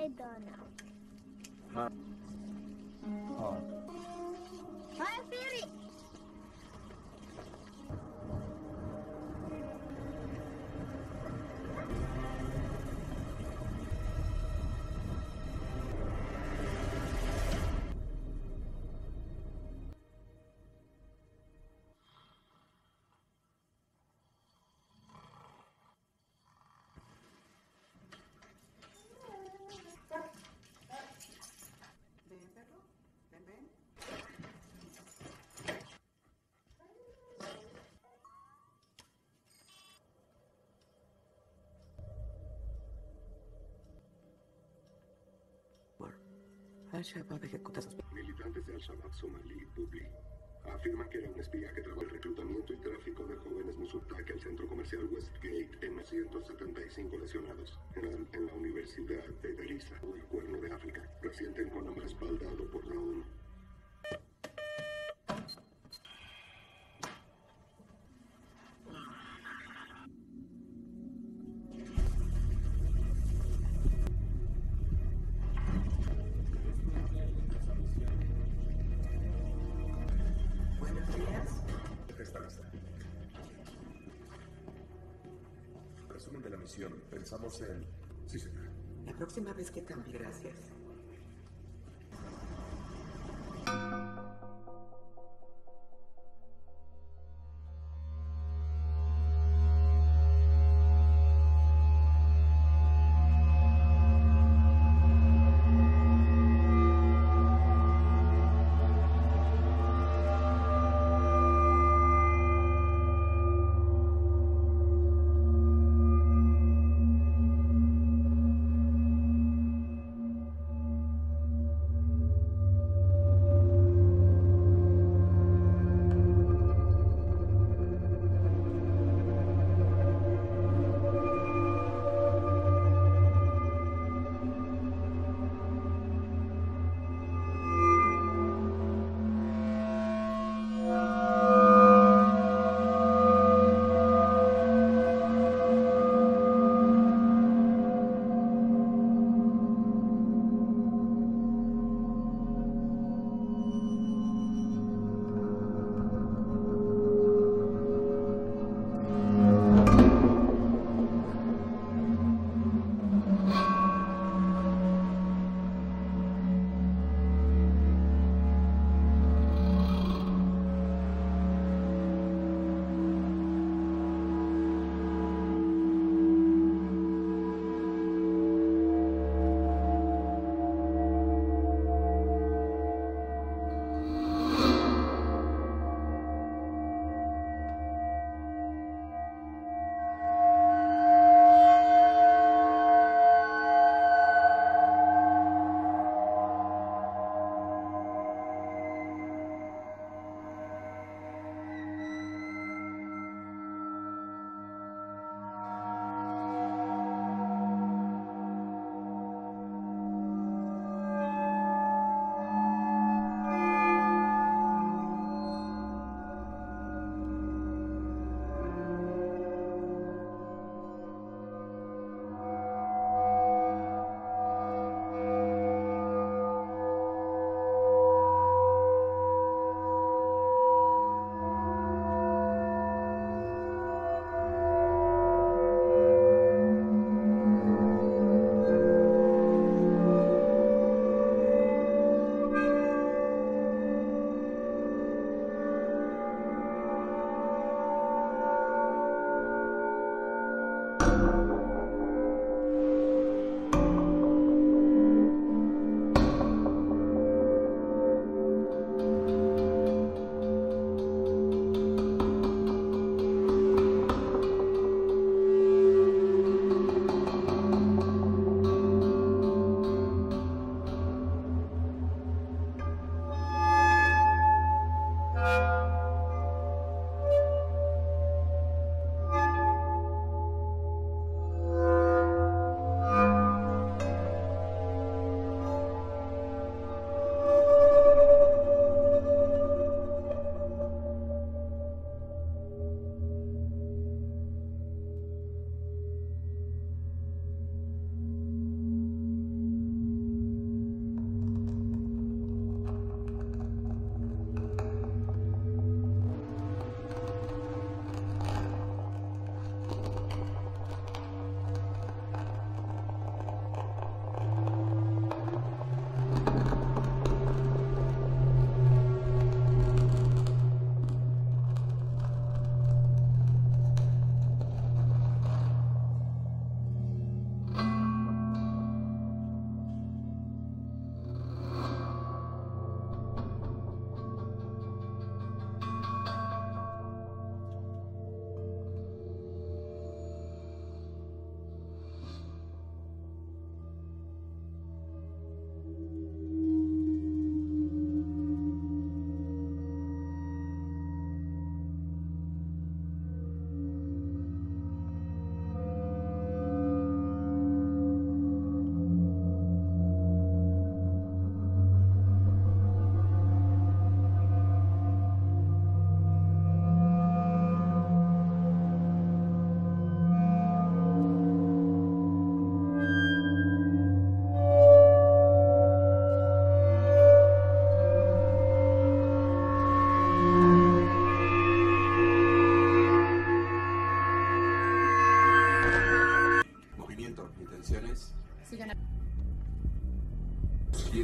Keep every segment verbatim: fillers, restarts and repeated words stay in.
I don't know. Huh. Oh. Hi, Fury! Ven, perro. Ven, ven. Al-Shabaab ejecuta sus... Militantes de Al-Shabaab somalí, Publi, afirman que era un espía que trabaja en reclutamiento y tráfico de jóvenes musulmanes al centro comercial Westgate en ciento setenta y cinco lesionados en la, en la Universidad de Garissa, o el Cuerno de África, reciente encuentro respaldado por la ONU. Buenos días. Está lista. Resumen de la misión. Pensamos en... Sí, señor. La próxima vez que cambie, gracias.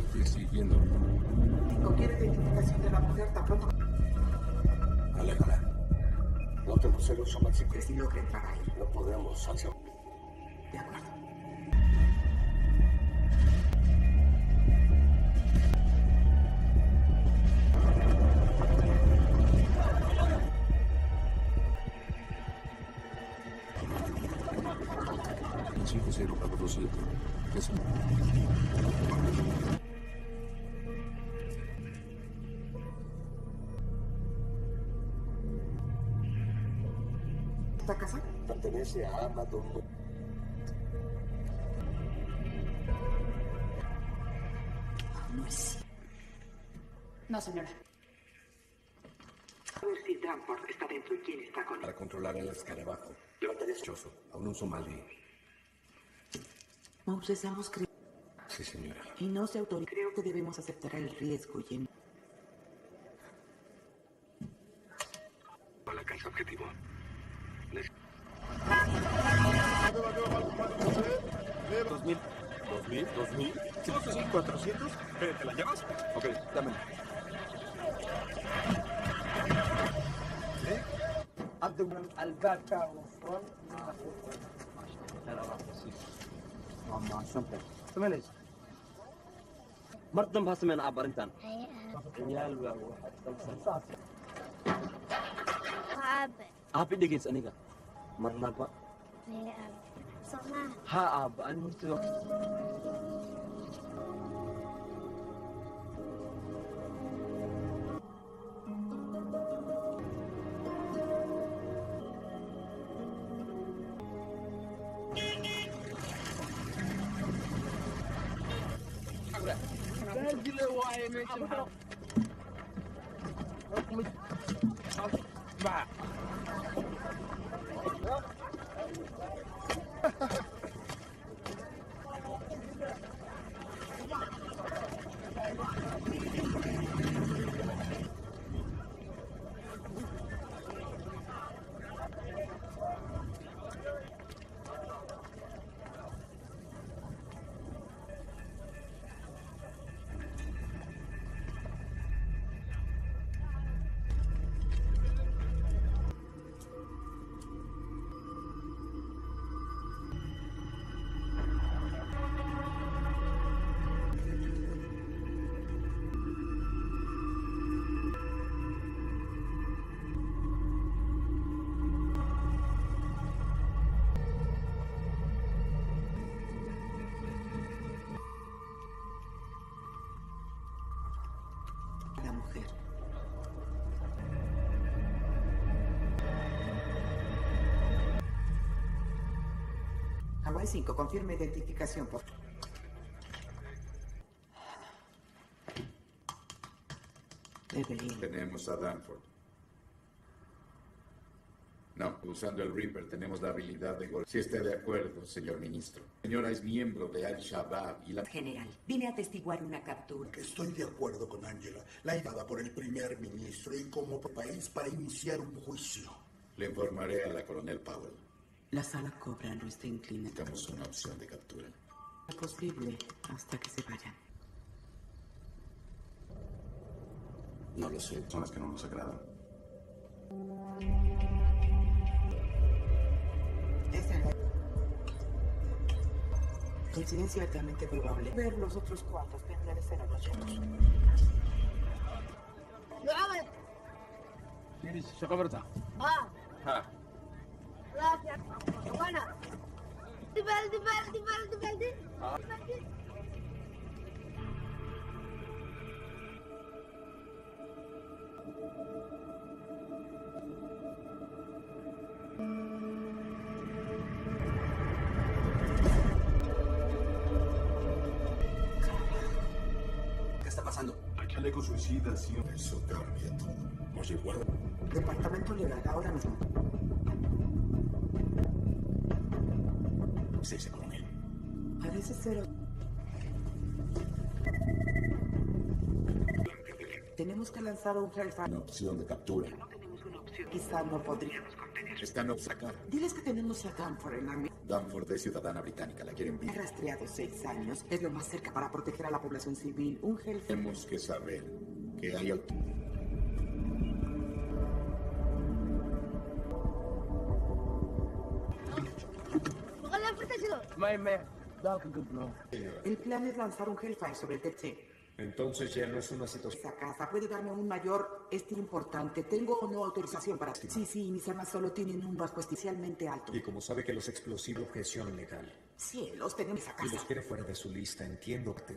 Estoy siguiendo. Cinco, ¿quiere identificación de la mujer tan pronto? Aléjala. No tengo cero Somat cinco. Que si logra entrar ahí. No podemos, Hansel. De acuerdo. cinco cero cuatro siete. ¿Qué es? ¿Esta casa? Pertenece a Amadon. No es cierto. No, señora. A ver si Danforth está dentro y quién está con él. Para controlar el escarabajo. Levantarías. Choso. Aún un somalí. Moses, hemos creído. Sí, señora. Y no se autoriza. Creo que debemos aceptar el riesgo y en... A la casa objetivo. Les- ¿Dos mil? ¿Dos mil? ¿Dos mil? ¿Sí, sí, sí? ¿Cuatrocientos? Eh, ¿Te la llevas? Ok, dámela. عبد الباكا وفرن مع شنطة ثمانية مرتم باسمين عبر انتان ريال واحد خمسة Ab. عابي دقيس انيقا مرنا با Ab. Sama. ها عاب انا مرتو La mujer. Hawaii cinco, confirme identificación, por favor. Evelyn. Tenemos a Danforth. No, usando el Reaper tenemos la habilidad de gol. Si está de acuerdo, señor ministro. Señora es miembro de Al-Shabaab y la... General, vine a atestiguar una captura. Estoy de acuerdo con Angela, la llevada por el primer ministro y como país para iniciar un juicio. Le informaré a la coronel Powell. La sala cobra nuestra inclinación. Necesitamos una opción de captura. Es posible hasta que se vayan. No lo sé, son las que no nos agradan. Esa es la... Coincidencia altamente probable. Ver los otros cuartos permanecer a los llenos. Luave. شو خبرتها؟ Ah. ها Gracias. Buena. Dibel, dibel, dibel, dibel, dibel. ¿Qué está pasando? Hay chaleco suicida, sí. Eso cambia todo. Oye, guarda. Departamento legal, ahora mismo. Sí, ese coronel. Parece ser... Tenemos que lanzar un Hellfire. Una opción de captura. No tenemos una opción. Quizá no podríamos contener Están obsacando. Diles que tenemos a Danforth en la mira. Danforth es ciudadana británica, la quieren Ha viva. rastreado seis años. Es lo más cerca para proteger a la población civil. Un Hellfire. Tenemos que saber que hay auto. Póngale la puerta, chico. My man, dog can blow. El plan es lanzar un Hellfire sobre el T C. Entonces ya no es una situación. Esa casa puede darme un mayor estilo importante. ¿Tengo o no autorización para...? Sí, sí, mis armas solo tienen un bajo especialmente alto. Y como sabe que los explosivos objeción legal Cielos, tenemos esa y los casa. quiere fuera de su lista, entiendo que te...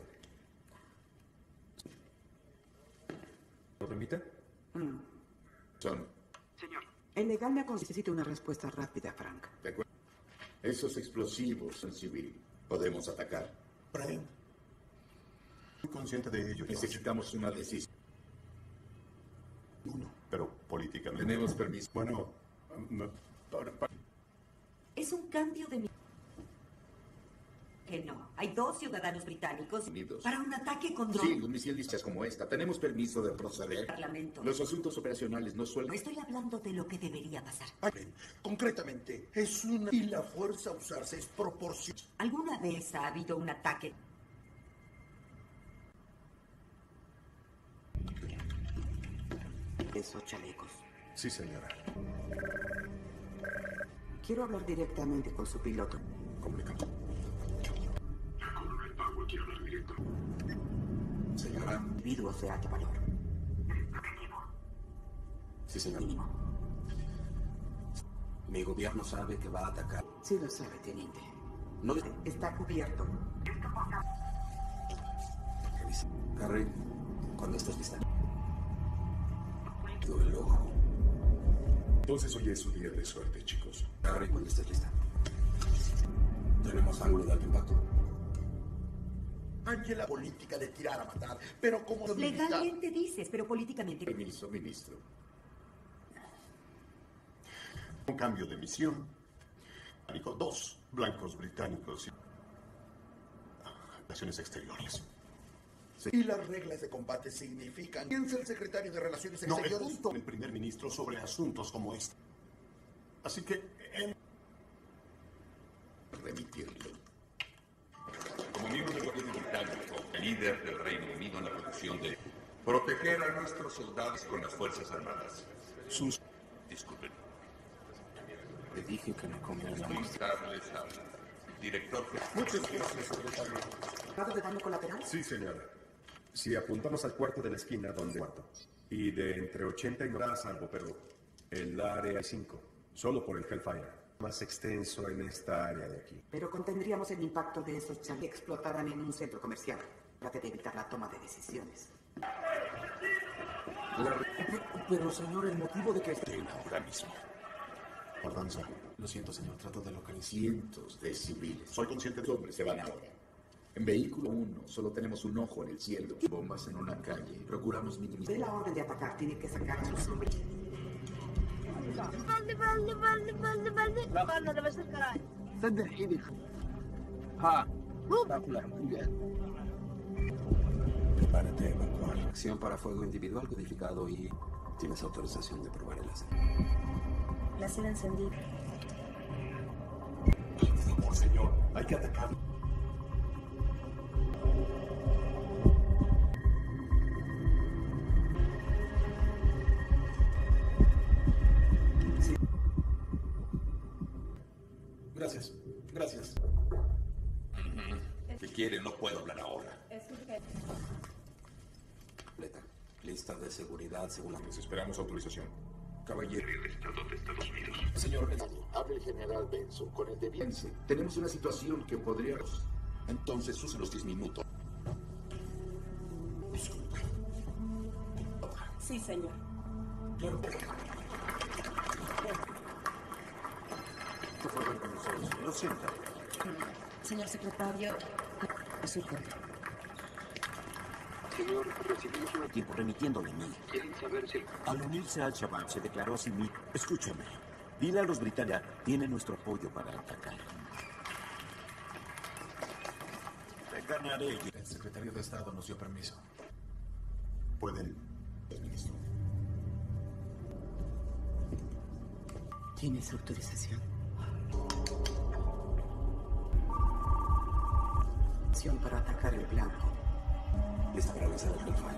¿Lo permite? Son. El legal me ha necesito una respuesta rápida, Frank. ¿De acuerdo? Esos explosivos son civil. Podemos atacar. Brian, muy consciente de ello. Necesitamos una decisión. Uno, pero políticamente. Tenemos permiso. Bueno, mm, para- para- Es un cambio de... mi- Que no. Hay dos ciudadanos británicos Unidos. para un ataque con Sí, dron. un misil dichas como esta. Tenemos permiso de proceder. Parlamento. Los asuntos operacionales no No suelen. estoy hablando de lo que debería pasar. Brian, concretamente, es una... Y la fuerza a usarse es proporcional. ¿Alguna vez ha habido un ataque? Esos chalecos. Sí, señora. Quiero hablar directamente con su piloto. Comunicando. Coronel Powell quiere hablar directo. Señora. Individuos de alto valor. Sí, señor. Mínimo. Mi gobierno sabe que va a atacar. Sí lo sabe, teniente. No Está cubierto. revisa. Harry, cuando estés lista. El ojo. Entonces hoy es su día de suerte, chicos. Harry, cuando estés lista. Tenemos ángulo de alto impacto. Angela política de tirar a matar, pero como militar- Legalmente dices, pero políticamente... Permiso, ministro. Un cambio de misión. Británico, dos blancos británicos y relaciones exteriores. Y las reglas de combate significan. Piensa el secretario de Relaciones No, el Exteriores. punto del primer ministro sobre asuntos como este. Así que él Remitirlo. Como miembro del gobierno británico, líder del Reino Unido en la producción de proteger a nuestros soldados con las Fuerzas Armadas. Sus... Disculpen. Le dije que me comía la mano. Solicitarles al director. Muchas gracias, secretario. ¿Grado de daño colateral? Sí, señora. Si apuntamos al cuarto de la esquina, donde cuarto. Y de entre ochenta y noventa a salvo, pero el área es cinco. Solo por el Hellfire. Más extenso en esta área de aquí. Pero contendríamos el impacto de esos chalecos que explotaran en un centro comercial. Trate de evitar la toma de decisiones. Pero, pero, señor, el motivo de que... Ven ahora mismo. Ordanza, Lo siento, señor. Trato de localizar. Cientos de civiles. soy consciente Los de... hombres se van ahora. En vehículo uno solo tenemos un ojo en el cielo. Bombas en una calle. Procuramos De minimizar. la orden de atacar, tiene que sacar a sus hombres. Balde, balde, balde, balde, balde. Balde, debe ser caray. صدقيني ها espectacular, muy bien. Prepárate a evacuar. Acción para fuego individual codificado y... Tienes autorización de probar el láser. Láser encendido. Por favor, señor, hay que atacar. Gracias. Gracias. Si quiere, no puedo hablar ahora. Completa. Lista de seguridad según la... Les esperamos autorización. Caballero. El Estado de Estados Unidos. Señor, Habla el general Benson con el de Biense. Tenemos una situación que podría... Entonces use los diez minutos. Disculpe. Sí, señor. Claro. por favor, con nosotros. Lo siento. Señor secretario, es urgente. Señor, recibimos un tiempo remitiéndole a mí. ¿Quieren saber si... Al unirse al Shabab se declaró a sí mismo. Escúchame. Dile a los británicos, tiene nuestro apoyo para atacar. Te ganaré. El secretario de Estado nos dio permiso. Pueden. Ministro. ¿Tienes autorización? Para atacar el blanco. Lista para lanzar el Hellfire.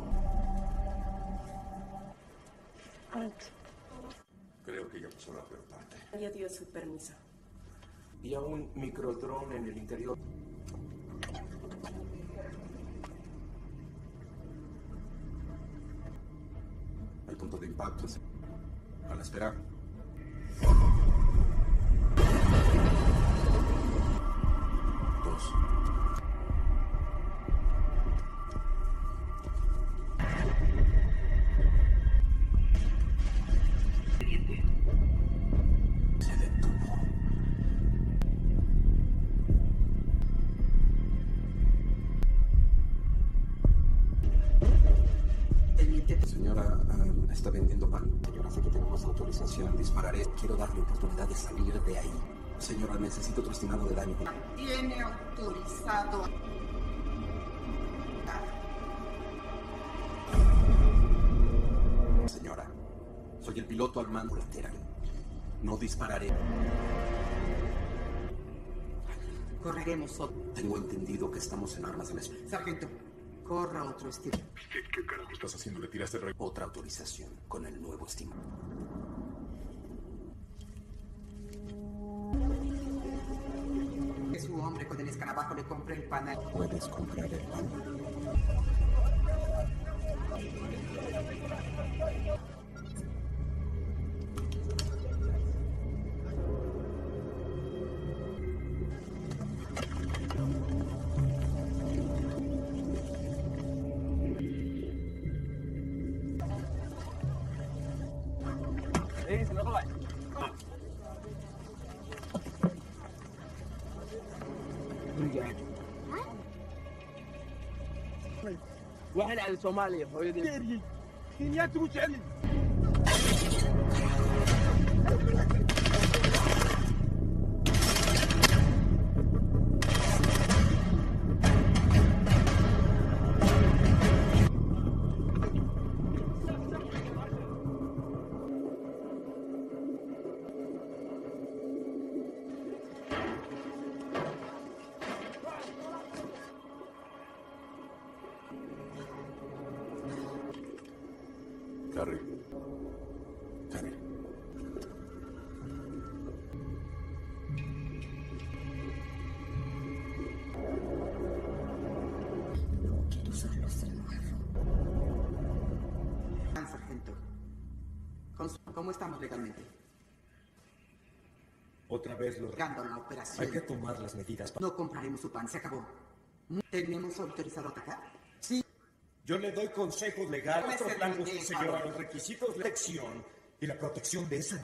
Creo que ya pasó la peor parte. Ya dio su permiso. Y a un microdrone en el interior. El punto de impacto es a la espera. Dos. Se detuvo. Señora, um, está vendiendo pan. Señora, sé que tenemos autorización. Dispararé. Quiero darle oportunidad de salir de ahí. Señora, necesito otro estimado de daño. Tiene autorizado. Señora, soy el piloto al mando lateral. No dispararé. Correremos otro. Tengo entendido que estamos en armas de la especie. Sargento, corra otro estilo. ¿Qué, qué carajo estás haciendo? ¿Le tiraste el rey? Otra autorización con el nuevo estímulo. Que su hombre con el escarabajo le compre el pan. Puedes comprar el pan. واحد على صوماليا هويدي كينيا تروح علي Carrie. Carrie. No quiero usarlos de nuevo. Sargento. ¿Cómo estamos legalmente? Otra vez lo... Gando la operación. Hay que tomar las medidas. No compraremos su pan, se acabó. ¿Tenemos autorizado a atacar? Sí. Yo le doy consejos legales. Nuestros blancos, pendeja. señora, los requisitos de elección y la protección de esa...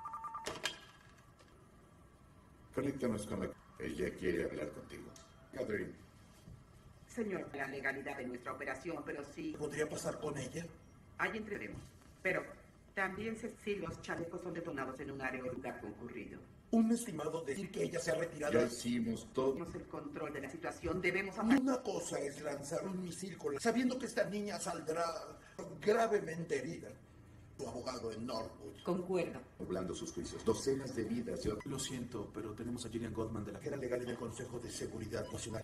Conéctanos con la... Ella quiere hablar contigo. Catherine. Señor, la legalidad de nuestra operación, pero sí... ¿Podría pasar con ella? Ahí entraremos. Pero también sé si los chalecos son detonados en un área o lugar concurrido. Un estimado decir que ella se ha retirado. Ya hicimos todo. Tenemos el control de la situación, debemos atacar. Una cosa es lanzar un misil con la... sabiendo que esta niña saldrá gravemente herida. Tu abogado en Norwood. Concuerdo. Doblando sus juicios. Docenas de vidas. Yo... Lo siento, pero tenemos a Gillian Goldman de la... Era legal en el Consejo de Seguridad Nacional.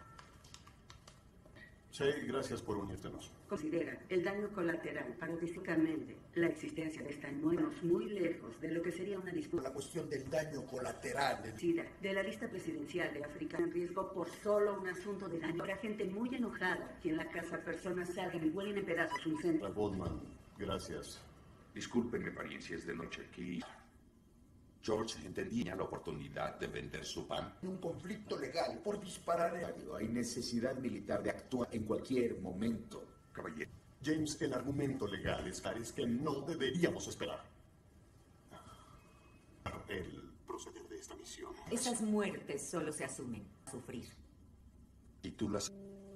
Sí, gracias por unírtenos. Considera el daño colateral, paradójicamente, la existencia de esta nueva muy lejos de lo que sería una disputa. La cuestión del daño colateral. De la lista presidencial de África en riesgo por solo un asunto de daño. Habrá gente muy enojada que en la casa personas salgan y vuelen en pedazos un centro. A Goldman, gracias. Disculpen mi apariencia, es de noche aquí. George entendía la oportunidad de vender su pan. Un conflicto legal por disparar en... Hay necesidad militar de actuar en cualquier momento. Caballero. James, el argumento legal es, es que no deberíamos esperar. El proceder de esta misión. Esas muertes solo se asumen a sufrir. ¿Y tú las...?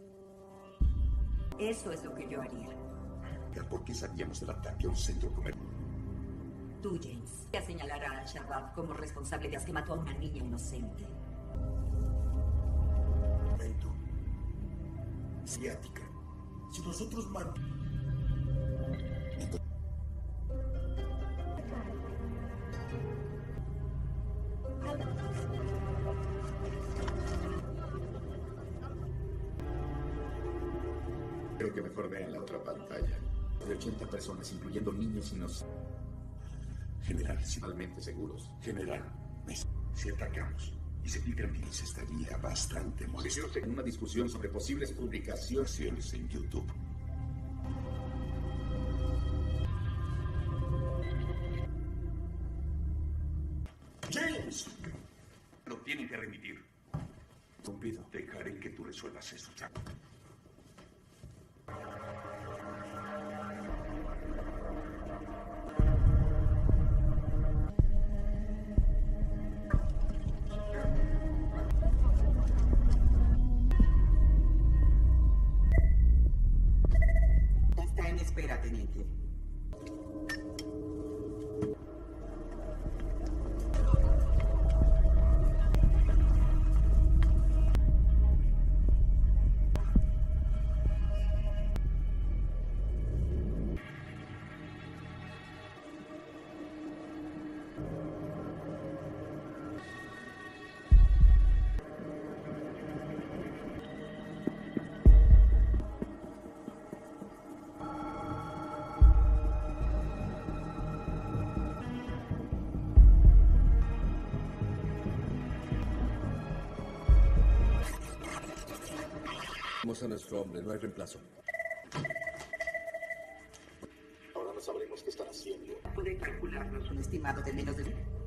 Eso es lo que yo haría. ¿Por qué sabíamos del ataque a un centro comercial? Tú, James, ya señalará a Al-Shabaab como responsable de que mató a una niña inocente. Momento. Ciática. Si nosotros man... creo que mejor vean la otra pantalla. De ochenta personas, incluyendo niños y nos... General, principalmente seguros. General, si atacamos y se filtran videos, estaría bastante molesto. En una discusión sobre posibles publicaciones en YouTube. James, lo tienen que remitir. Cumplido. Dejaré que tú resuelvas eso, Jack. Está en espera, teniente. Tenemos a nuestro hombre, no hay reemplazo. Ahora no sabremos qué están haciendo. ¿Puede calcularnos un estimado de menos de...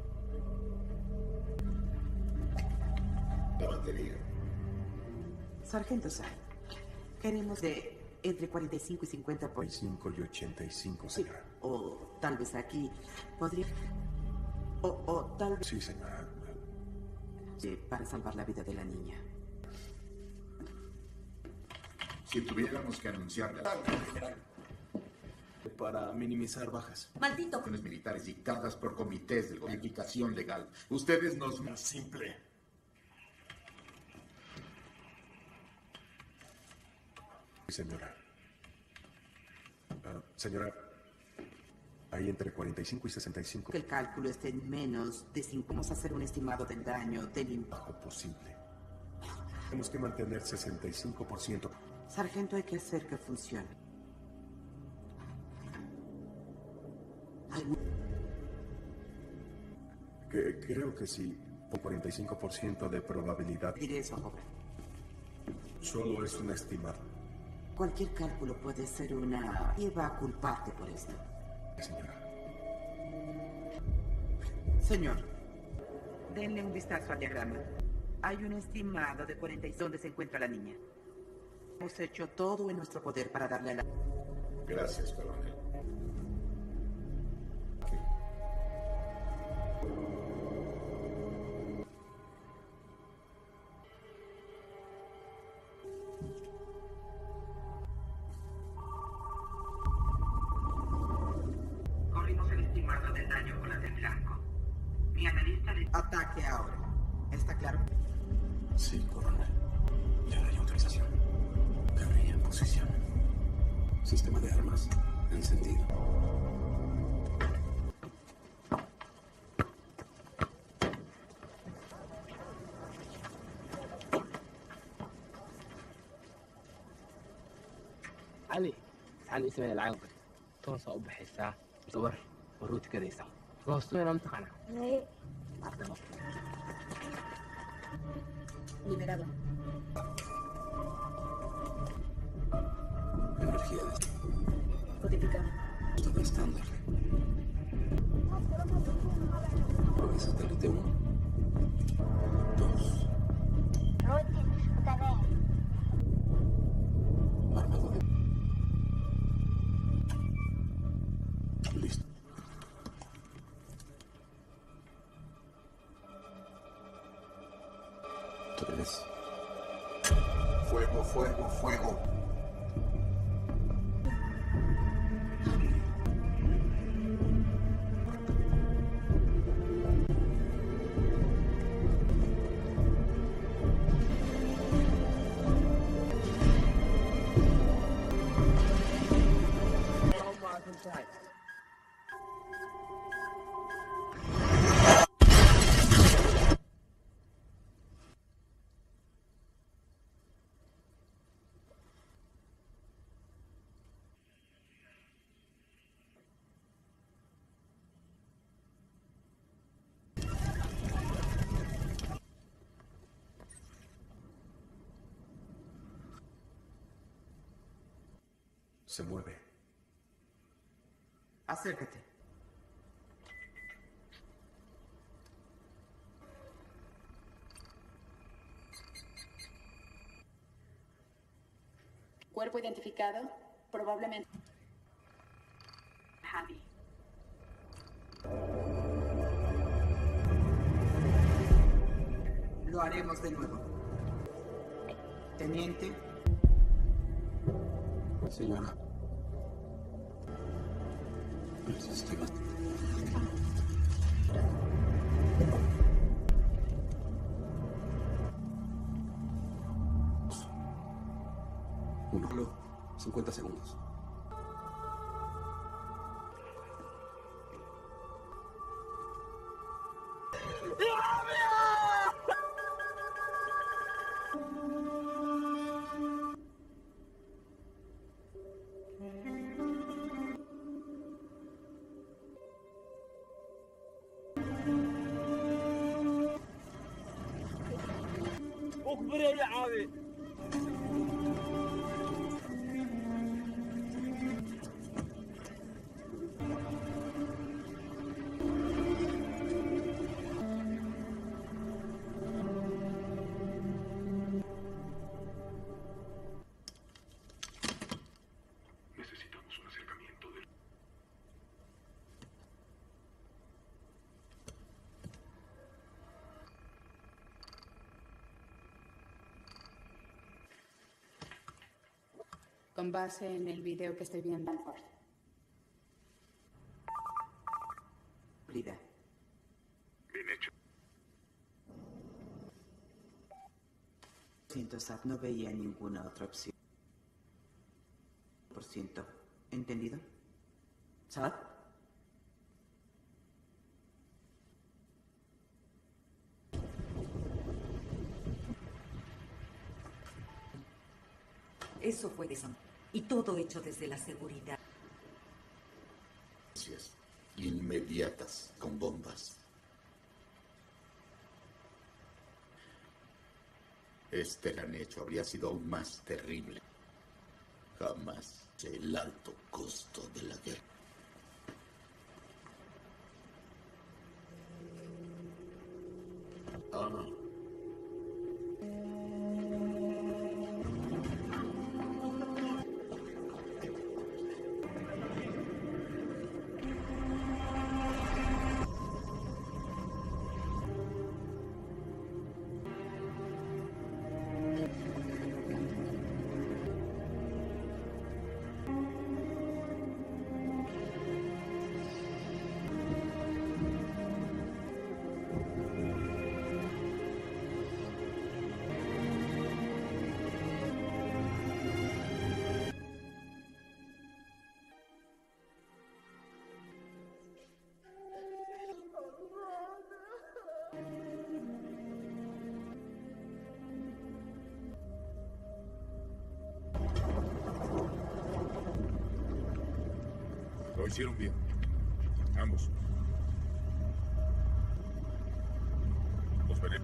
La batería. Sargento Sai, queremos de entre cuarenta y cinco y cincuenta por... cinco y ochenta y cinco, Sí, señora. o tal vez aquí podría... O, o tal vez... Sí, señora. Sí, para salvar la vida de la niña. Si tuviéramos que anunciarle para minimizar bajas. Maldito. Acciones militares dictadas por comités de aplicación legal. Ustedes nos... Más simple. Sí, señora. Ah, señora, hay entre cuarenta y cinco y sesenta y cinco. Que el cálculo esté en menos de cinco. Vamos a hacer un estimado del daño del impacto. Bajo posible. Tenemos que mantener sesenta y cinco por ciento. Sargento, hay que hacer que funcione. ¿Algún... Que, creo que sí, con cuarenta y cinco por ciento de probabilidad. Diré eso, joven. Solo es un estimado. Cualquier cálculo puede ser una... y va a culparte por esto. Señora. Señor, denle un vistazo al diagrama. Hay un estimado de cuarenta y seis donde se encuentra la niña. Hemos hecho todo en nuestro poder para darle a la... Gracias, coronel. Corrimos el estimado del daño colateral blanco. Mi analista le... Ataque ahora. ¿Está claro? Sí, coronel. Le daré autorización. Guerrilla en posición. Sistema de armas encendido. علي تعال اسمي العام توصل بحسها صور وروت كده يسا توصل انا متقنع ايه liberado. Energía de... Codificado. Estado estándar. Prueba satélite uno. Dos. Armado de... Listo. Tres. Fuego, fuego, fuego. Se mueve. Acércate. Cuerpo identificado, probablemente. Javi. Lo haremos de nuevo. Teniente. Señora. Estoy mal. Uno. cincuenta segundos. اكبر يا عابي. Necesitamos un acercamiento del... Con base en el video que estoy viendo en Danforth. Brida. Bien hecho. Siento, Sad, no veía ninguna otra opción. Por ciento. ¿Entendido? ¿Sad? Eso fue desam... Y todo hecho desde la seguridad. Gracias. Inmediatas, con bombas. Este gran hecho habría sido aún más terrible. Jamás sé el alto costo de la guerra. Ah. Lo hicieron bien. Ambos. Los veremos.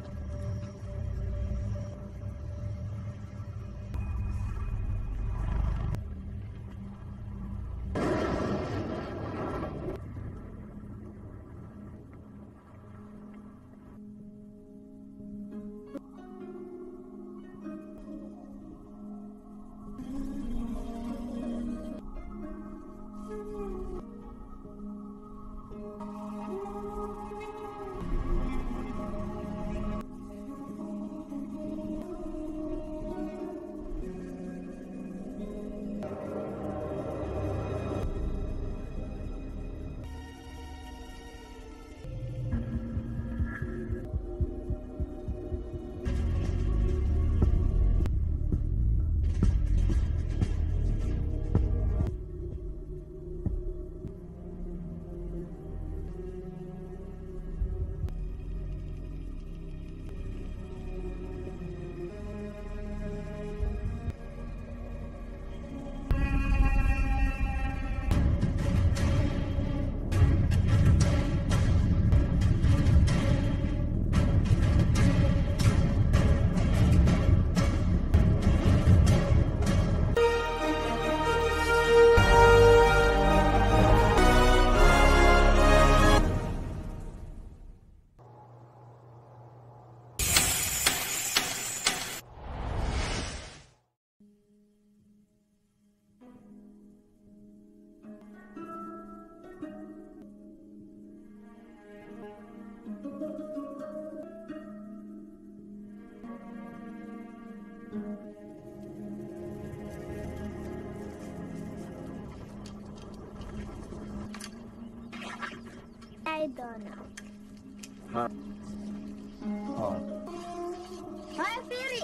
ها اه هاي فيري.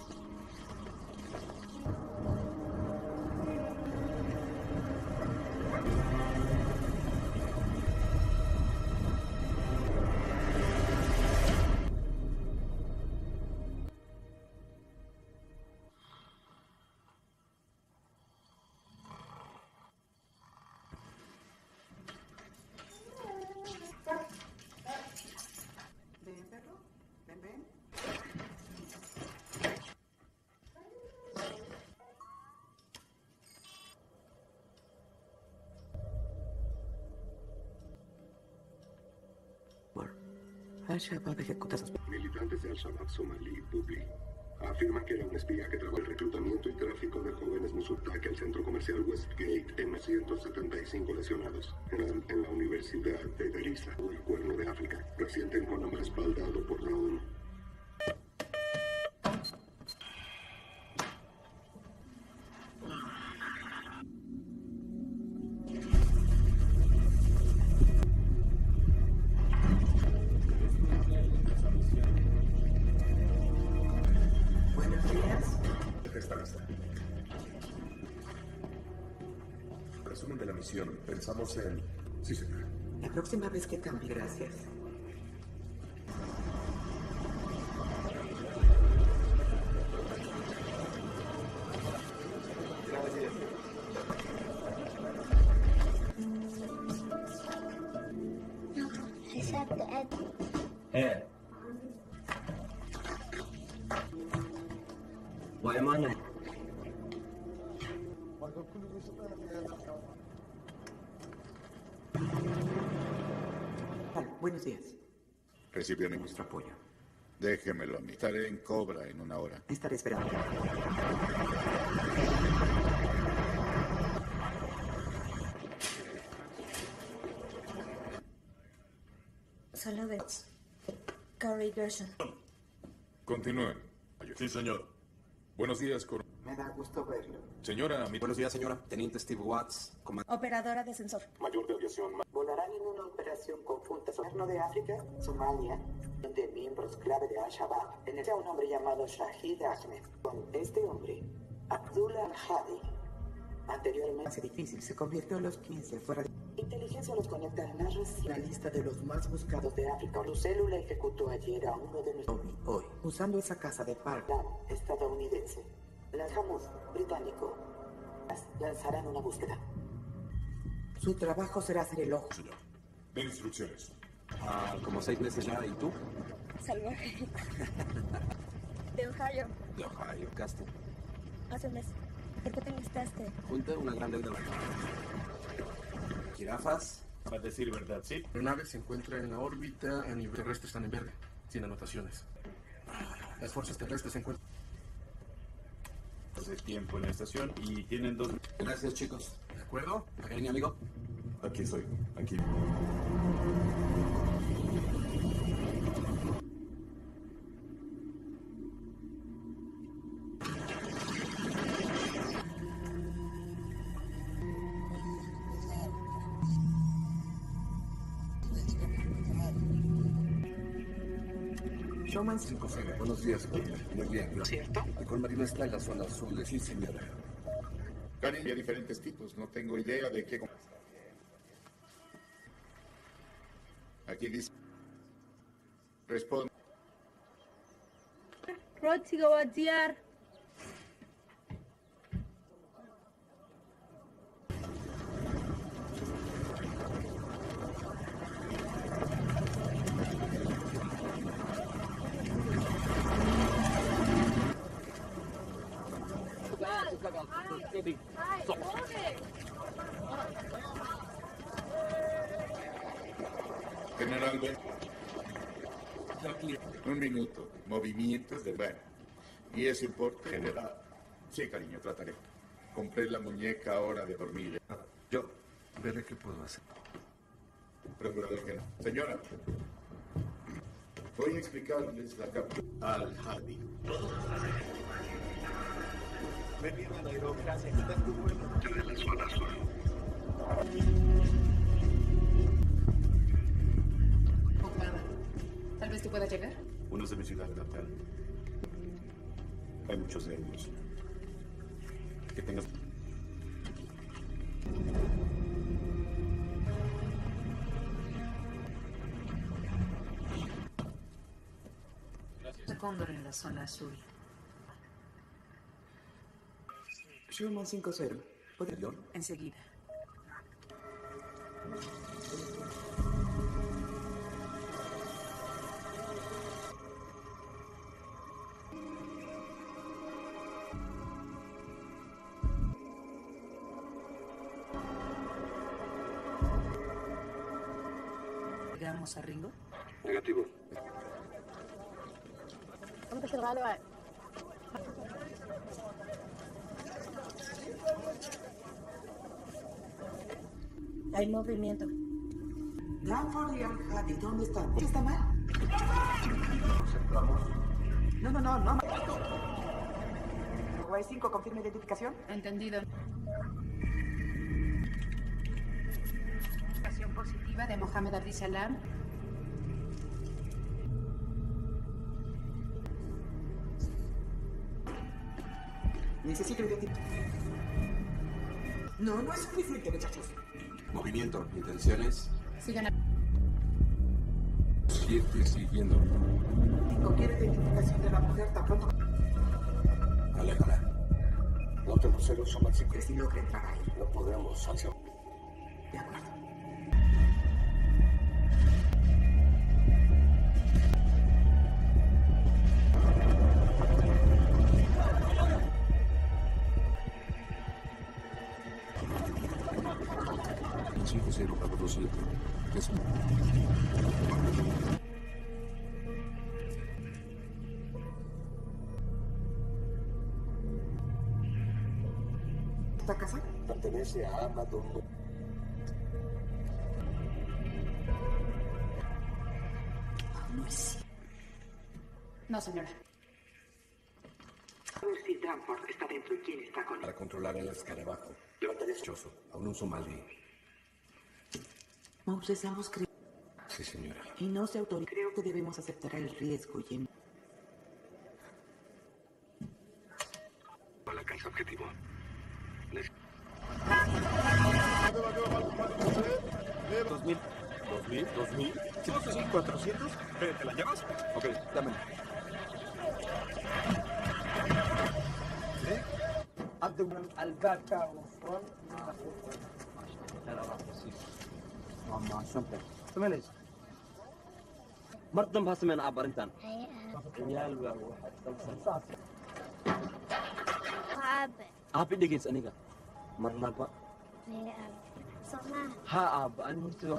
Ven, perro. Ven, ven. Al-Shabaab ejecuta sus... Militantes de Al-Shabaab somalí, Publi, afirman que era un espía que trabajó el reclutamiento y tráfico de jóvenes musultaque al centro comercial Westgate M ciento setenta y cinco lesionados en la, en la Universidad de Garissa, el Cuerno de África, reciente encuentro respaldado por la ONU. Resumen de la misión. Pensamos en... Sí, señora. La próxima vez que cambie, gracias. ايه وإيمانه Buenos días. Recibió nuestro apoyo. Déjemelo a mí. Estaré en Cobra en una hora. Estaré esperando. Saludos. Gary Gerson. Continúen. Sí, señor. Buenos días, coronel. Me da gusto verlo. Señora, mi... Buenos días, señora. Teniente Steve Watts, comandante. Operadora de sensor. Mayor de aviación. Volarán en una operación conjunta sobre el Cuerno de África, Somalia, de miembros clave de Al-Shabaab. En el un hombre llamado Shahid Ahmed. Con este hombre, Abdullah Al-Hadi. Anteriormente, hace difícil, se convirtió a los quince fuera de... Inteligencia los conecta a la la lista de los más buscados de África. Su célula ejecutó ayer a uno de nuestros... Hoy, usando esa casa de Parkland estadounidense. La Hamas británico lanzarán una búsqueda. Su trabajo será hacer el ojo. Señor, den instrucciones. Ah, como seis meses ya, ¿y tú? Salvaje. De Ohio. De Ohio, casting. Hace un mes. ¿Por qué te enlistaste? Junta una gran deuda. Jirafas. Va a decir verdad, ¿sí? La nave se encuentra en la órbita a nivel terrestre, están en verde, sin anotaciones. Las fuerzas terrestres se encuentran... Hace tiempo en la estación y tienen dos... Gracias, chicos. ¿De acuerdo? Pequeño amigo. Aquí estoy. Aquí. Showman cinco cero. Buenos días, muy bien. ¿Cierto? El Col Marino está en la zona azul. Sí, señora. Karen, hay diferentes tipos. No tengo idea de qué... Aquí dice... Responde. Rochi Gawadiar. General Ben. Un minuto. Movimientos de Ben. ¿Y ese importe? General. Sí, cariño, trataré. Compré la muñeca ahora de dormir. Yo veré qué puedo hacer. Procurador General. Señora. Voy a explicarles la captura. Al-Hadi. Bienvenido a Nairobi. Gracias. ¿Qué tal tu vuelo? De la zona azul. pueda llegar? Uno es de mi ciudad natal. Hay muchos de ellos. Que tengas... El cóndor en la zona azul. Sherman cinco cero. ¿Podría? Enseguida. ¿Llegamos a Ringo? Negativo. Hay movimiento. Danford y Al-Hadi, ¿dónde están? ¿Qué está mal? No, no, no, no. Hawaii cinco, confirme identificación. Entendido. Identificación positiva de Mohamed Abdisalam. Necesito identificación. No, no es suficiente, muchachos. Movimiento, intenciones. Sigan a... Siete siguiendo. Cinco, quiero identificación de la mujer tan pronto. Aléjala. No tengo cero, son más cinco. Si logra entrar ahí. No podemos, acción. De acuerdo. cinco cero cuatro dos siete. Es... ¿Esta casa? Pertenece a Amadon. No es cierto. No, señora. A ver si Danford está dentro y quién está con él. Para controlar el escarabajo. Levantaría su... Choso, aún un somalí. Moses, ambos creen. Sí, señora. Y no se autoriza. Creo que debemos aceptar el riesgo y en... Al alcance objetivo. Dos mil. ¿Dos mil? ¿Dos mil? ¿Sí? ¿Cuatrocientos? ¿Te la llevas? Ok, dámela. عبد الباب تاعو فرون لا لا بسيط ماما شنطة ثمانية مرتم بهسمين عبر انتان ريال واحد خمسة Ab, عابي دقيت انيقا مرنا با ni ab. Sama. ها عاب انا مستوى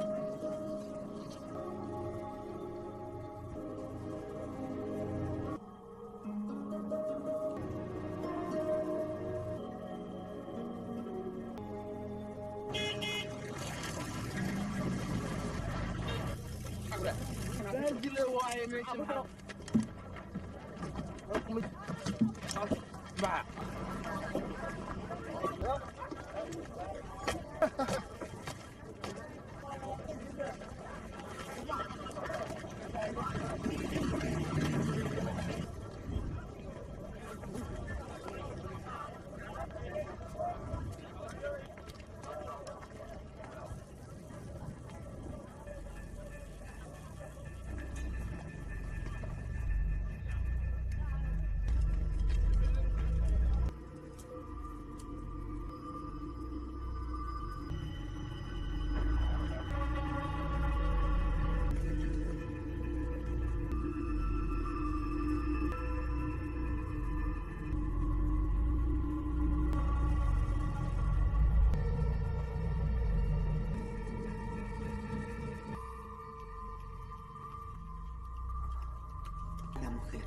La mujer.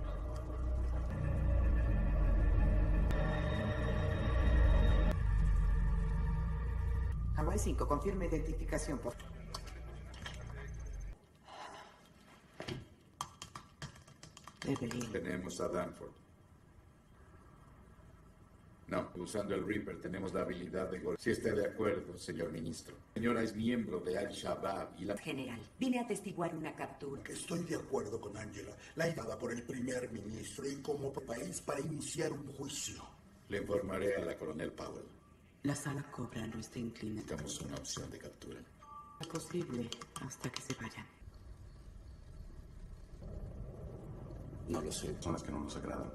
Hawaii cinco, confirme identificación, por favor. Tenemos a Danford. No, usando el Reaper tenemos la habilidad de golpe. Si está de acuerdo, señor ministro. Señora es miembro de Al-Shabaab y la... General, vine a atestiguar una captura. Estoy de acuerdo con Angela. La llevada por el primer ministro y como país para iniciar un juicio. Le informaré a la coronel Powell. La sala cobra nuestra inclinación. Necesitamos una opción de captura. Es posible hasta que se vayan. No lo sé, son las que no nos agradan.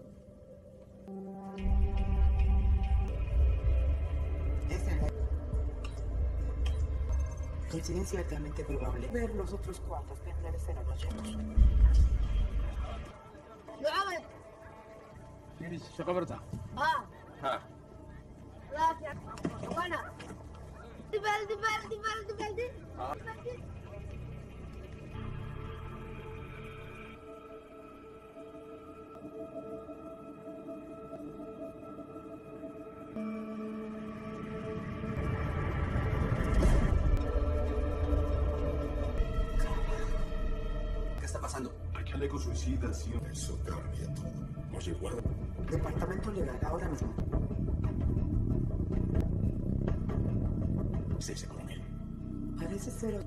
Coincidencia altamente probable. Ver los otros cuartos pertenecen a nosotros. شو خبرتها؟ اه ها لا يا وانا دي بلدي بلدي بلدي بلدي بلدي ¿Qué está pasando? Aquí alego suicida, sí. Eso cambia todo. ¿Nos recuerda? Departamento legal, ahora mismo. Sí, sí, coronel. Parece ser...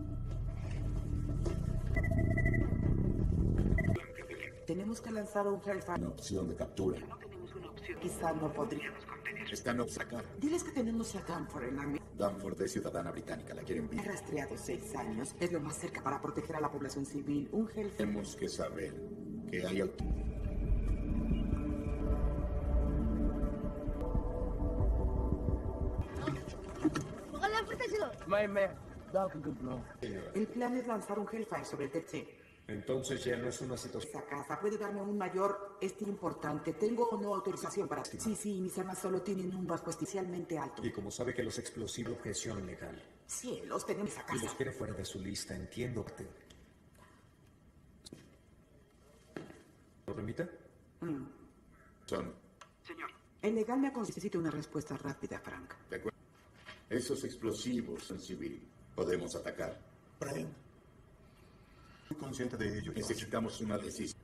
Tenemos que lanzar un Hellfire. Una opción de captura. No tenemos una opción. Quizá no podríamos contener. Están obsacar. Diles que tenemos a Danford en la mira. Danford es ciudadana británica, la quieren Ha ver. rastreado seis años. Es lo más cerca para proteger a la población civil. Un Hellfire. Tenemos que saber que hay... aut- ما ما ذاك قبله El plan es lanzar un Hellfire sobre el T C. Entonces ya no es una situación... Esa casa puede darme un mayor estilo importante. ¿Tengo o no autorización para...? Sí, sí, mis armas solo tienen un bajo especialmente alto. Y como sabe que los explosivos objeción legal. Cielos, tenemos esa Y casa. los quiere fuera de su lista, entiendo. que- ¿Lo permite? Mm. Son... Señor. El legal me necesita una respuesta rápida, Frank. ¿De acuerdo? Esos explosivos son civil. Podemos atacar. Brent. Muy consciente de ello. Necesitamos una decisión.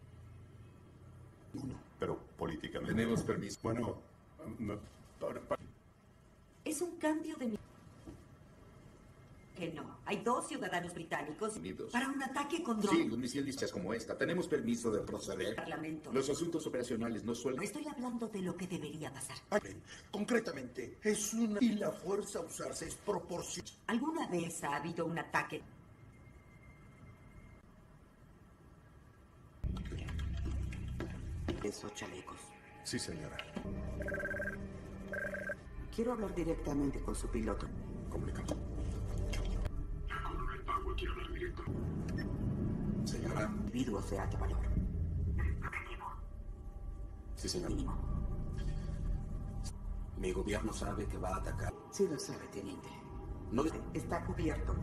Uno, pero políticamente. Tenemos permiso. Bueno, no, para- para- Es un cambio de... mi- Que no. Hay dos ciudadanos británicos Unidos. para un ataque con Sí, drones. un misil dichas como esta. Tenemos permiso de proceder. Parlamento. Los asuntos operacionales no suelen... Estoy hablando de lo que debería pasar. Brent, concretamente, es una... Y la fuerza a usarse es proporcional. ¿Alguna vez ha habido un ataque? Esos chalecos. Sí, señora. Quiero hablar directamente con su piloto. Comunicando. Coronel Powell quiere hablar directo. Señora. Individuos de alto valor. Sí, señor. Mínimo. Mi gobierno sabe que va a atacar. Sí lo sabe, teniente. No le... Está cubierto.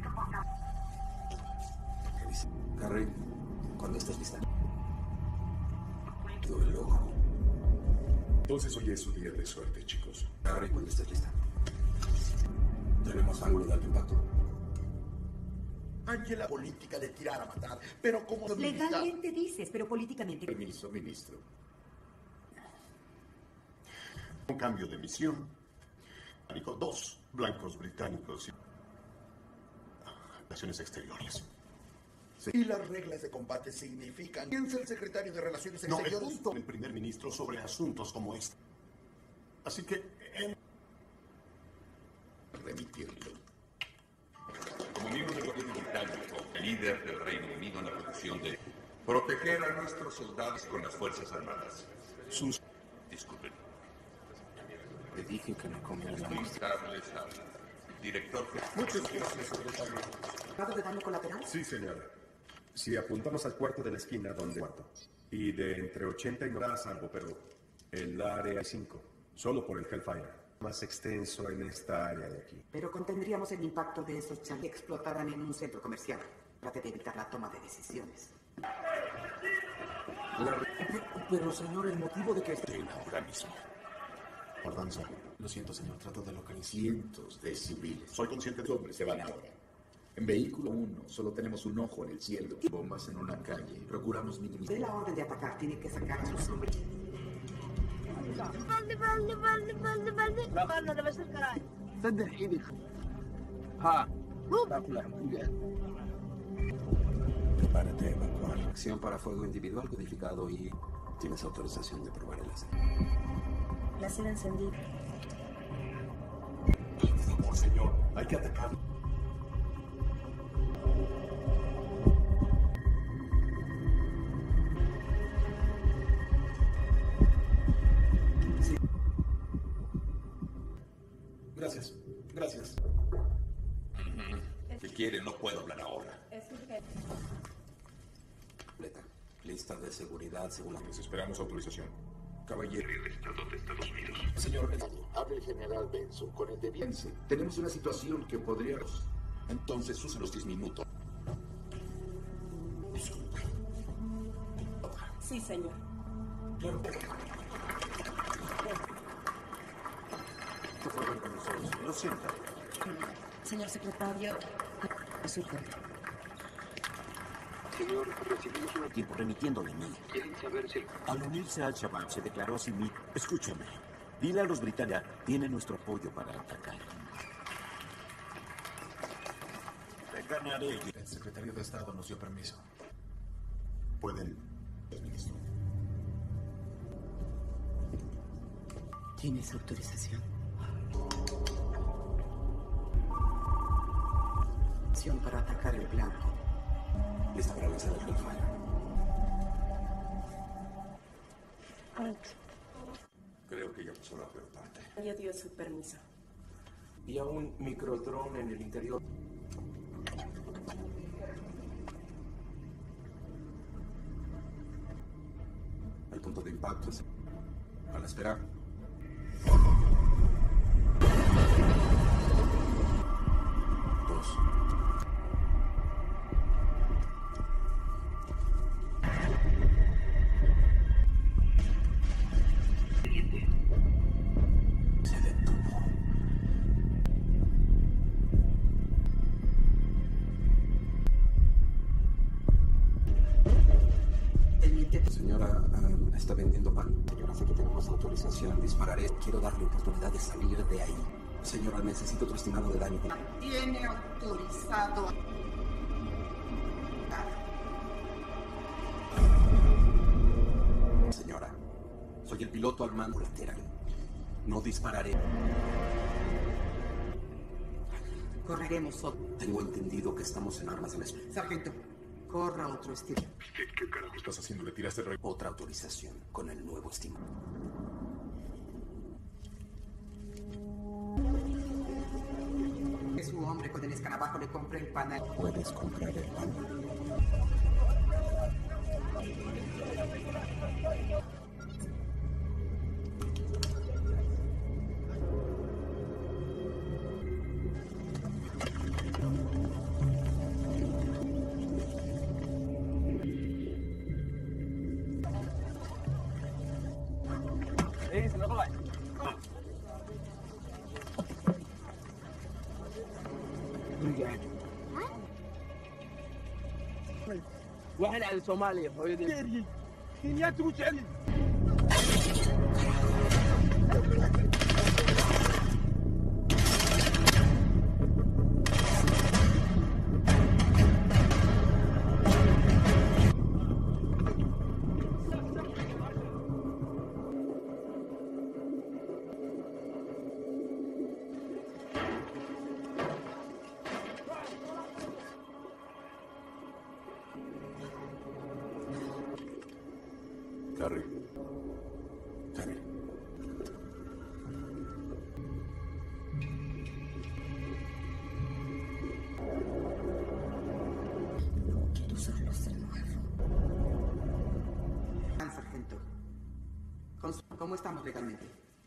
Revisa. Carrie, cuando estés lista. El ojo. Entonces hoy es su día de suerte, chicos. Carrie, cuando estés lista. Tenemos ángulo de alto impacto. Angela política de tirar a matar, pero como militar... Legalmente dices, pero políticamente... Permiso, ministro. Un cambio de misión. Británico, Dos blancos británicos y... Relaciones exteriores. Y las reglas de combate significan... ¿Quién es el secretario de Relaciones No, es Exteriores? justo el primer ministro sobre asuntos como este. Así que... em, Remitirlo. Como miembro del gobierno británico, líder del Reino Unido en la protección de... Proteger a nuestros soldados con las Fuerzas Armadas. Sus... Disculpen. Le dije que no comiera la muestra. Carles habla. Director... Muchas gracias, secretario. ¿Nada de daño colateral? Sí, señora. Si apuntamos al cuarto de la esquina, donde cuarto. Y de entre ochenta y noventa, salvo, pero el área cinco. Solo por el Hellfire. Más extenso en esta área de aquí. Pero contendríamos el impacto de esos chalecos que explotaran en un centro comercial. Trate de evitar la toma de decisiones. La... Pero, señor, el motivo de que estén ahora mismo. Ordanza. Lo siento, señor, trato de localizar. Cientos de civiles. Soy consciente de... Los hombres se van ahora. En vehículo uno, solo tenemos un ojo en el cielo. Bombas en una calle. Procuramos minimizar. De la orden de atacar, tiene que sacar a sus hombres. baldi baldi baldi baldi baldi baldi debe ser caray. صدق ايدك. ها. باكل Prepárate a evacuar. Acción para fuego individual codificado y tienes autorización de probar el láser. Láser encendido. Por favor, señor, hay que atacarlo. Sí. Gracias, gracias. Si quiere, no puedo hablar ahora. Completa. Lista de seguridad según la... Esperamos autorización. Caballero del Estado de Estados Unidos. Señor, Habla el general Benson con el de Benson. Tenemos una situación que podría... Entonces usa los diez minutos. Disculpe. Sí, señor. Claro. Por favor, con nosotros. Lo sienta. Señor secretario, es urgente. Señor, recibimos un tiempo remitiéndole a mí. ¿Quieren saber si... Al unirse al Shabab se declaró a sí mismo. Escúchame. Dile a los británicos, tienen nuestro apoyo para atacar. Ganaré. El secretario de Estado nos dio permiso. Pueden... Ministro. ¿Tienes autorización? Acción para atacar el blanco. Lista para lanzar el Hellfire. Creo que ya pasó la peor parte. Ya dio su permiso. Y a un microdrón en el interior. El punto de impacto es... A la espera. Dos. Se detuvo. Señora, um, está vendiendo pan. Señora, sé que tenemos autorización. Dispararé. Quiero darle oportunidad de salir de ahí. Señora, necesito otro estimado de daño. Tiene autorizado. Señora, soy el piloto al mando lateral. No dispararé. Correremos otro. Tengo entendido que estamos en armas de la especie. Sargento, corra otro estilo. ¿Qué, qué carajo estás haciendo? ¿Le tiraste el rey? Otra autorización con el nuevo estimado. Es un hombre con el escarabajo, le compré el pan. ¿Puedes comprar el pan? ايه سنة طلع رجعت واحد على صوماليا هو يدري كينيا تروح علي Carrie. Carrie. Quiero usarlos de nuevo. Sargento, ¿cómo estamos legalmente?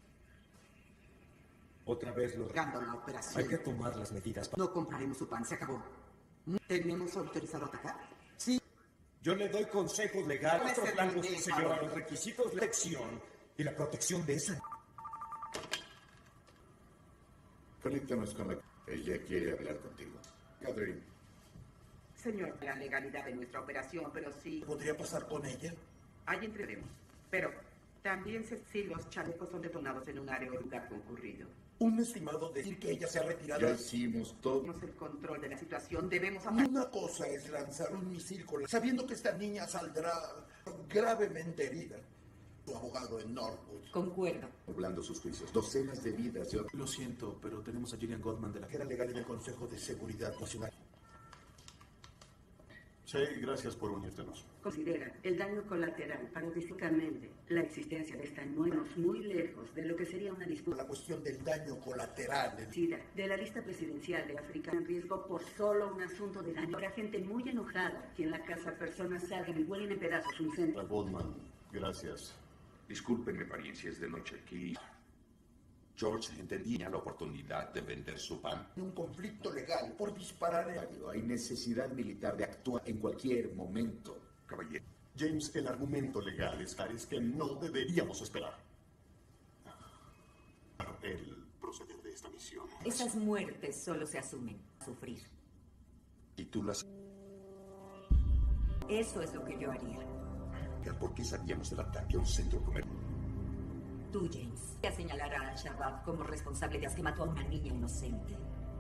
Otra vez lo... Llegando la operación. Hay que tomar las medidas. No compraremos su pan, se acabó. ¿Tenemos autorizado a atacar? Sí. Yo le doy consejos legales a Puede nuestros ser blancos, pendejo. señora, los requisitos de elección y la protección de esa... Conéctanos con la... Ella quiere hablar contigo. Catherine. Señor, la legalidad de nuestra operación, pero sí... ¿Podría pasar con ella? Ahí entraremos. Pero También sé si los chalecos son detonados en un área o lugar concurrido. Un estimado decir que ella se ha retirado. Ya hicimos todo. Tenemos el control de la situación, debemos... Una cosa es lanzar un misil con la... sabiendo que esta niña saldrá gravemente herida. Su abogado en Norwood. Concuerdo. Hablando sus juicios. Docenas de vidas. Yo... Lo siento, pero tenemos a Gillian Goldman de la... Que era legal en el Consejo de Seguridad Nacional. Sí, gracias por unírtenos. Considera el daño colateral paradójicamente la existencia de esta nueva muy lejos de lo que sería una disputa. La cuestión del daño colateral. De la lista presidencial de África en riesgo por solo un asunto de daño. Habrá gente muy enojada que en la casa personas salgan y vuelen en pedazos un centro. Goldman, gracias. Discúlpenme, parientes, de noche aquí. George entendía la oportunidad de vender su pan. Un conflicto legal por disparar en... Hay necesidad militar de actuar en cualquier momento. Caballero. James, el argumento legal es que no deberíamos esperar. Claro, el proceder de esta misión. Esas muertes solo se asumen a sufrir. ¿Y tú las...? Eso es lo que yo haría. ¿Por qué sabíamos del ataque a un centro comercial? Tú, James, voy a señalar a Al-Shabaab como responsable de que mató a una niña inocente.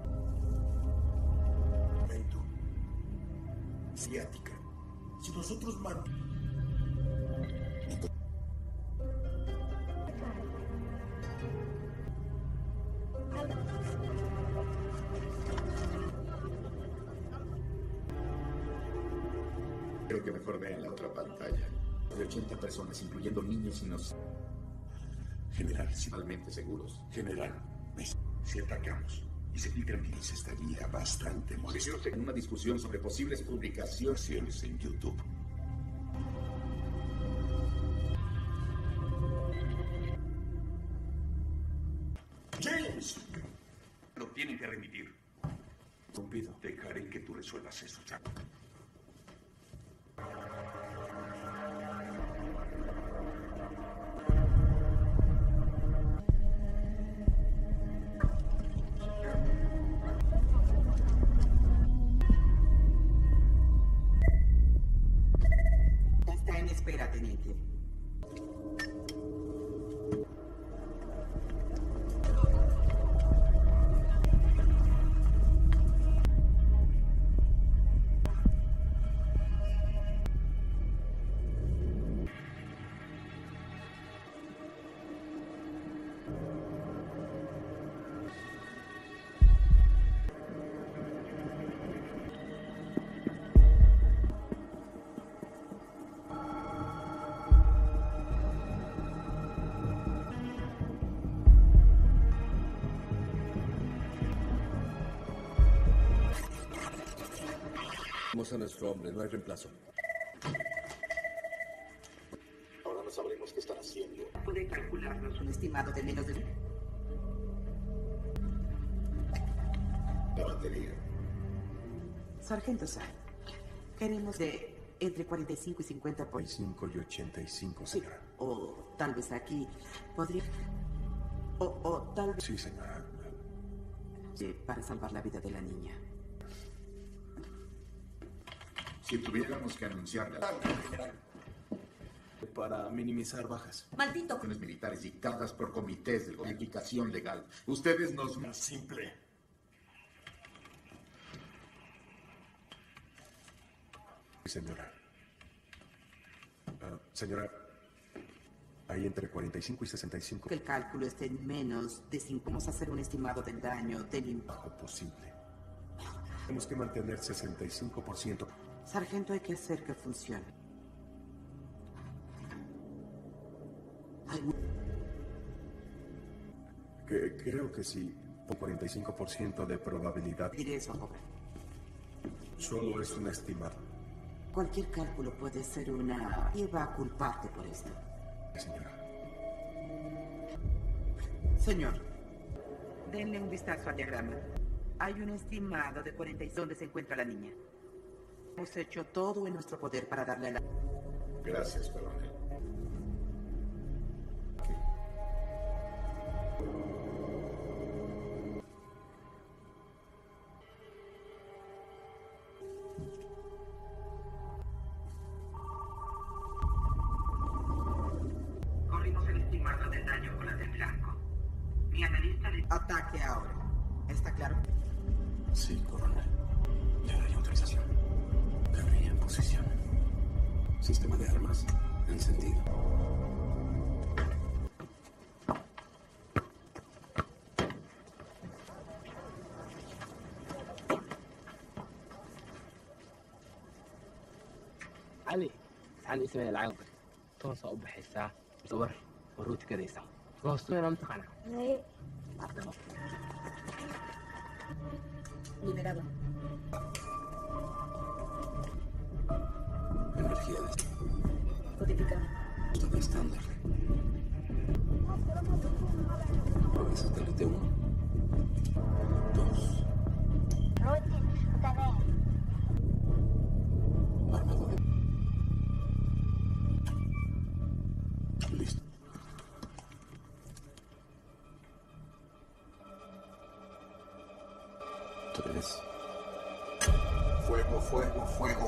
Momento. Ciática. Si nosotros man... Creo que mejor vean la otra pantalla. De ochenta personas, incluyendo niños inocentes. General, principalmente seguros. General, si atacamos y se filtran videos estaría bastante molesto. En una discusión sobre posibles publicaciones en YouTube. James, lo tienen que remitir. Cumplido. Dejaré que tú resuelvas eso, Jack. Está en espera, teniente. Vamos a nuestro hombre, no hay reemplazo. ahora no sabremos qué están haciendo. ¿Puede calcularnos un estimado de menos de... La batería. Sargento Sai, queremos de entre cuarenta y cinco y cincuenta por... cuarenta y cinco y ochenta y cinco, señora. Sí. O tal vez aquí podría... O, o tal vez... Sí, señora. Sí, para salvar la vida de la niña. Si tuviéramos que anunciarla... Para minimizar bajas. ¡Maldito! Militares dictadas por comités de aplicación legal. Ustedes nos... Más simple. Señora. Uh, señora, hay entre cuarenta y cinco y sesenta y cinco. Que el cálculo esté en menos de cinco. Vamos a hacer un estimado del daño, del impacto posible. Tenemos que mantener sesenta y cinco por ciento. Sargento, hay que hacer que funcione. ¿Algún... Que, creo que sí, con cuarenta y cinco por ciento de probabilidad. Diré eso, joven. Solo es un estimado. Cualquier cálculo puede ser una... y va a culparte por esto. Señora. Señor, denle un vistazo al diagrama. Hay un estimado de cuarenta y seis donde se encuentra la niña. Hemos hecho todo en nuestro poder para darle la... Gracias, coronel. Mi analista de ataque ahora. ¿Está claro? Sí, coronel. Le doy autorización. Carrilla en posición. Sistema de armas encendido. علي تعال اسمع العام توصل بحسها صور وروت كده يسا توصل انا متقنع ايه Liberado. Energía de Codificado. estado estándar. Prueba satélite uno. Dos. روتين تمام Armado de... Listo. Tres. Fuego, fuego, fuego.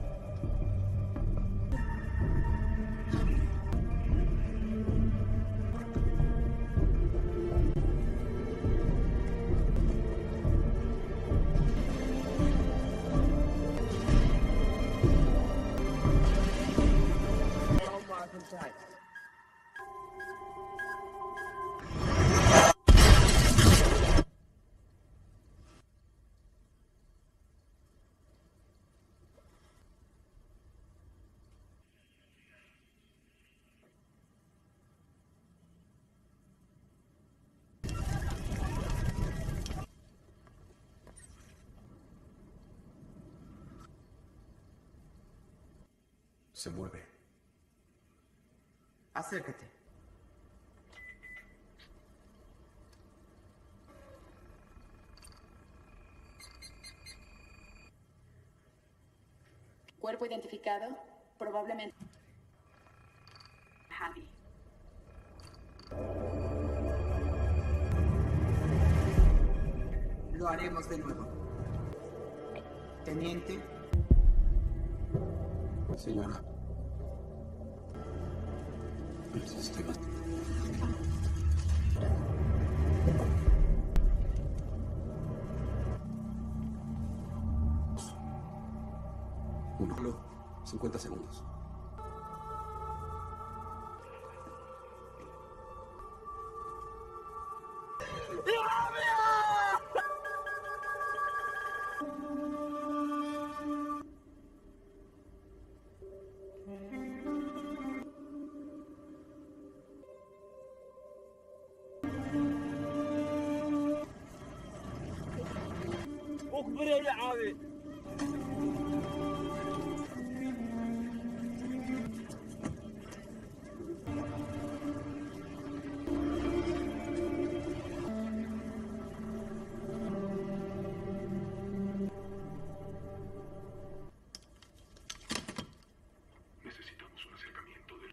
Se mueve. Acércate. Cuerpo identificado, probablemente. Javi. Lo haremos de nuevo. Teniente. Señora. El sistema. Uno. cincuenta segundos. اكبر يا عابي Necesitamos un acercamiento del...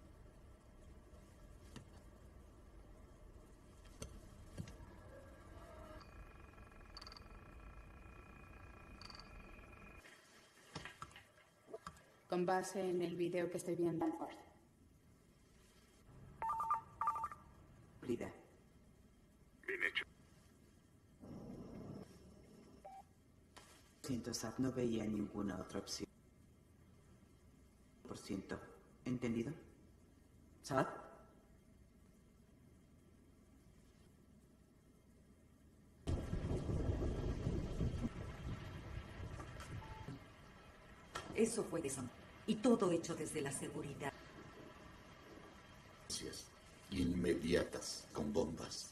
Con base en el video que estoy viendo en Ford. Brida. Bien hecho. Siento, Sad, no veía ninguna otra opción. Por ciento. ¿Entendido? ¿Sad? Eso fue de Sam. Y todo hecho desde la seguridad. Inmediatas, con bombas.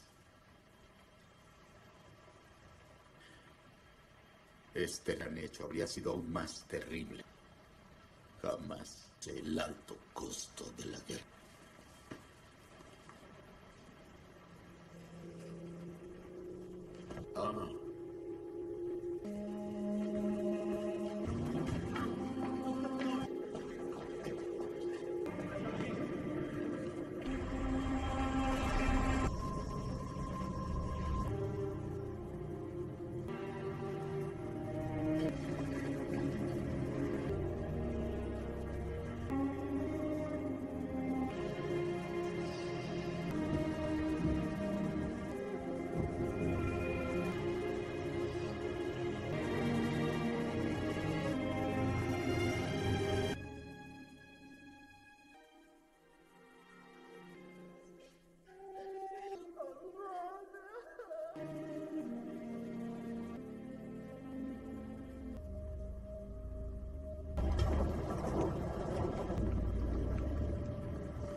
Este gran hecho habría sido aún más terrible. Jamás el alto costo de la guerra. Ah.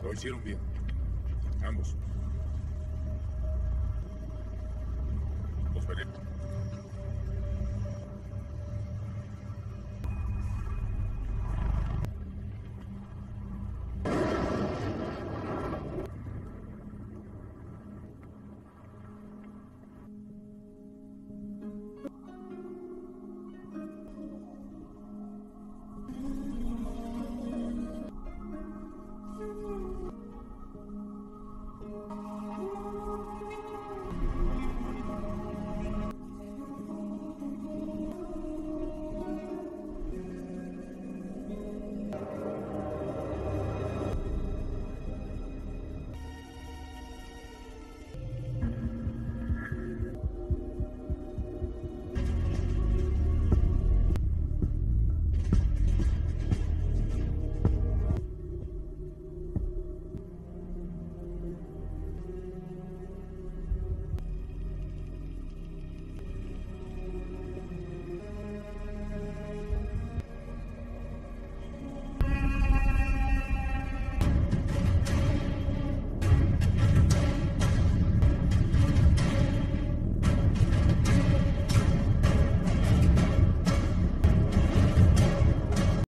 Lo hicieron bien. Ambos. Los veré.